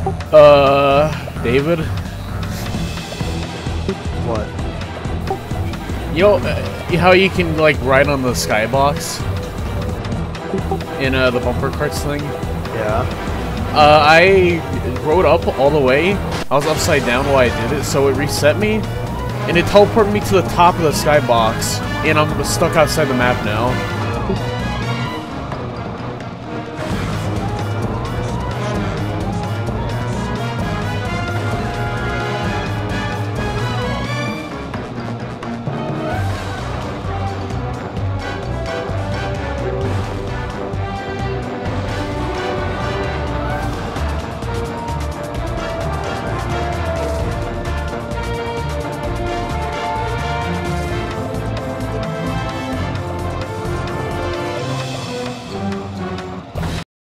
David? What? Yo, how you can, like, ride on the skybox? In, the bumper carts thing? Yeah. I rode up all the way. I was upside down while I did it, so it reset me. And it teleported me to the top of the skybox. And I'm stuck outside the map now.